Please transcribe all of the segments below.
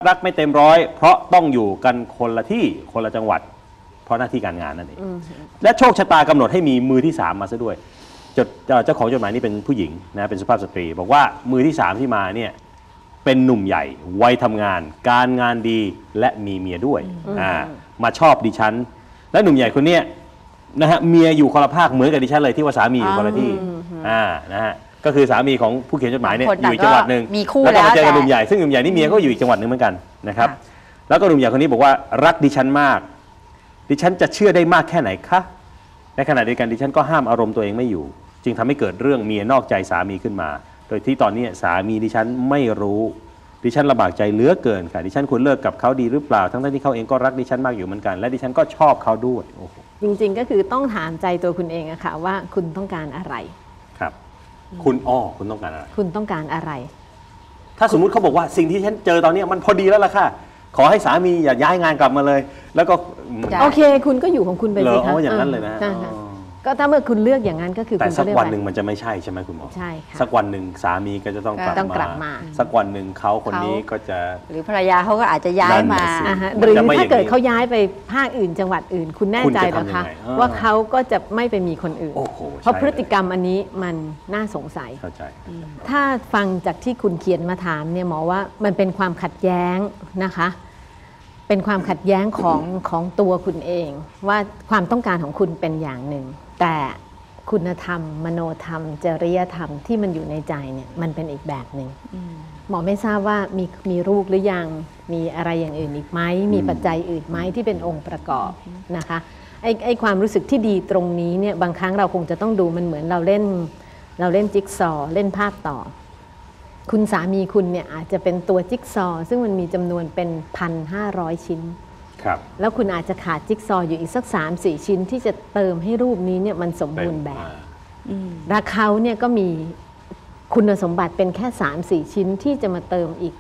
รักไม่เต็มร้อยเพราะต้องอยู่กันคนละที่คนละจังหวัดเพราะหน้าที่การงานนั่นเองและโชคชะตากำหนดให้มีมือที่3มาซะด้วยเจ้าของจดหมายนี่เป็นผู้หญิงนะเป็นสุภาพสตรีบอกว่ามือที่3ที่มาเนี่ยเป็นหนุ่มใหญ่วัยทำงานการงานดีและมีเมียด้วยมาชอบดิฉันและหนุ่มใหญ่คนเนี้ยนะฮะเมียอยู่คนละภาคเหมือนกับดิฉันเลยที่ว่าสามีอยู่คนละที่นะฮะก็คือสามีของผู้เขียนจดหมายเนี่ยอยู่อีกจังหวัดหนึ่งแล้วก็มาเจอกับหนุ่มใหญ่ซึ่งหนุ่มใหญ่นี่เมียก็อยู่อีกจังหวัดหนึ่งเหมือนกันนะครับแล้วก็หนุ่มใหญ่คนนี้บอกว่ารักดิฉันมากดิฉันจะเชื่อได้มากแค่ไหนคะในขณะเดียวกันดิฉันก็ห้ามอารมณ์ตัวเองไม่อยู่จึงทำให้เกิดเรื่องเมียนอกใจสามีขึ้นมาโดยที่ตอนนี้สามีดิฉันไม่รู้ดิฉันลำบากใจเหลือเกินค่ะดิฉันควรเลิกกับเขาดีหรือเปล่าทั้งที่เขาเองก็รักดิฉันมากอยู่เหมือนกันและดิฉันก็ชอบเขาด้วยจริงๆก็คือต้องถามใจตัวคุณเองอะค่ะว่าคุณต้องการอะไรครับคุณต้องการอะไรคุณต้องการอะไรถ้าสมมุติเขาบอกว่าสิ่งที่ฉันเจอตอนนี้มันพอดีแล้วล่ะค่ะขอให้สามีอย่าย้ายงานกลับมาเลยแล้วก็โอเคคุณก็อยู่ของคุณไปสิคะอย่างนั้นเลยนะก็ถ้าเมื่อคุณเลือกอย่างนั้นก็คือแต่สักวันหนึ่งมันจะไม่ใช่ใช่ไหมคุณหมอใช่ค่ะสักวันหนึ่งสามีก็จะต้องกลับมาสักวันหนึ่งเขาคนนี้ก็จะหรือภรรยาเขาก็อาจจะย้ายมาหรือถ้าเกิดเขาย้ายไปภาคอื่นจังหวัดอื่นคุณแน่ใจหรือคะว่าเขาก็จะไม่ไปมีคนอื่นเพราะพฤติกรรมอันนี้มันน่าสงสัยเข้าใจถ้าฟังจากที่คุณเขียนมาถามเนี่ยหมอว่ามันเป็นความขัดแย้งนะคะเป็นความขัดแย้งของตัวคุณเองว่าความต้องการของคุณเป็นอย่างหนึ่งแต่คุณธรรมมโนธรรมจริยธรรมที่มันอยู่ในใจเนี่ยมันเป็นอีกแบบหนึ่งหมอไม่ทราบว่ามีลูกหรือยังมีอะไรอย่างอื่นอีกไหมมีปัจจัยอื่นไหมที่เป็นองค์ประกอบนะคะไอ้ความรู้สึกที่ดีตรงนี้เนี่ยบางครั้งเราคงจะต้องดูมันเหมือนเราเล่นจิ๊กซอว์เล่นภาพต่อคุณสามีคุณเนี่ยอาจจะเป็นตัวจิ๊กซอว์ซึ่งมันมีจำนวนเป็น 1,500 ชิ้นแล้วคุณอาจจะขาดจิ๊กซอว์อยู่อีกสัก 3-4 ชิ้นที่จะเติมให้รูปนี้เนี่ยมันสมบูรณ์แบบและเขาเนี่ยก็มีคุณสมบัติเป็นแค่ 3-4 ชิ้นที่จะมาเติมอีก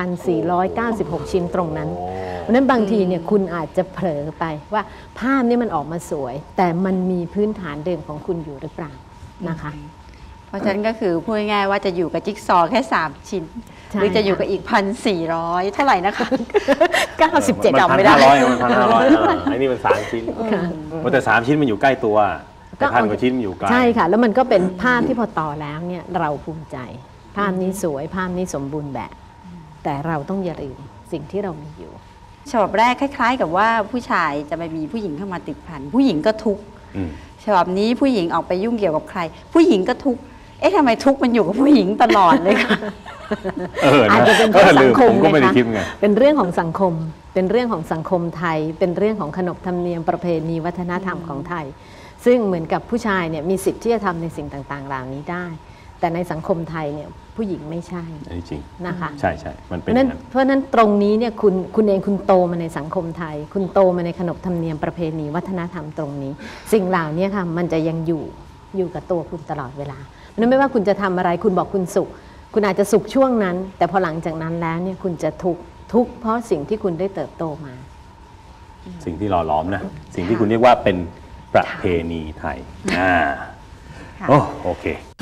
1,496 ชิ้นตรงนั้นเพราะนั้นบางทีเนี่ยคุณอาจจะเผลอไปว่าภาพนี้มันออกมาสวยแต่มันมีพื้นฐานเดิมของคุณอยู่หรือเปล่านะคะเพราะฉะนั้นก็คือพูดง่ายๆว่าจะอยู่กับจิ๊กซอว์แค่3ชิ้นหรือจะอยู่กับอีก 1,400 เท่าไหร่นะคะ 97 จำไม่ได้1,500ไอ้นี่มัน3ชิ้นแต่3ชิ้นมันอยู่ใกล้ตัวแต่1,000 กว่าชิ้นมันอยู่ไกลใช่ค่ะแล้วมันก็เป็นภาพที่พอต่อแล้วเนี่ยเราภูมิใจภาพนี้สวยภาพนี้สมบูรณ์แบบแต่เราต้องอย่าลืมสิ่งที่เรามีอยู่ฉบับแรกคล้ายๆกับว่าผู้ชายจะไปมีผู้หญิงเข้ามาติดพันผู้หญิงก็ทุกข์ฉบับนี้ผู้หญิงออกไปยุ่งเกี่ยวกับใครผู้หญิงก็ทุกข์ทำไมทุกข์มันอยู่กับผู้หญิงตลอดเลยค่ะอาจจะเป็นเพราะสังคมนะคะเป็นเรื่องของสังคมเป็นเรื่องของสังคมไทยเป็นเรื่องของขนบธรรมเนียมประเพณีวัฒนธรรมของไทยซึ่งเหมือนกับผู้ชายเนี่ยมีสิทธิ์ที่จะทำในสิ่งต่างๆเหล่านี้ได้แต่ในสังคมไทยเนี่ยผู้หญิงไม่ใช่จริงนะคะใช่มันเป็นเพราะฉะนั้นตรงนี้เนี่ยคุณเองคุณโตมาในสังคมไทยคุณโตมาในขนบธรรมเนียมประเพณีวัฒนธรรมตรงนี้สิ่งเหล่านี้ค่ะมันจะยังอยู่กับตัวคุณตลอดเวลาเพราะนั้นไม่ว่าคุณจะทำอะไรคุณบอกคุณสุขคุณอาจจะสุขช่วงนั้นแต่พอหลังจากนั้นแล้วเนี่ยคุณจะทุกข์เพราะสิ่งที่คุณได้เติบโตมาสิ่งที่หล่อหลอมนะสิ่งที่คุณเรียกว่าเป็นประเพณีไทยโอเค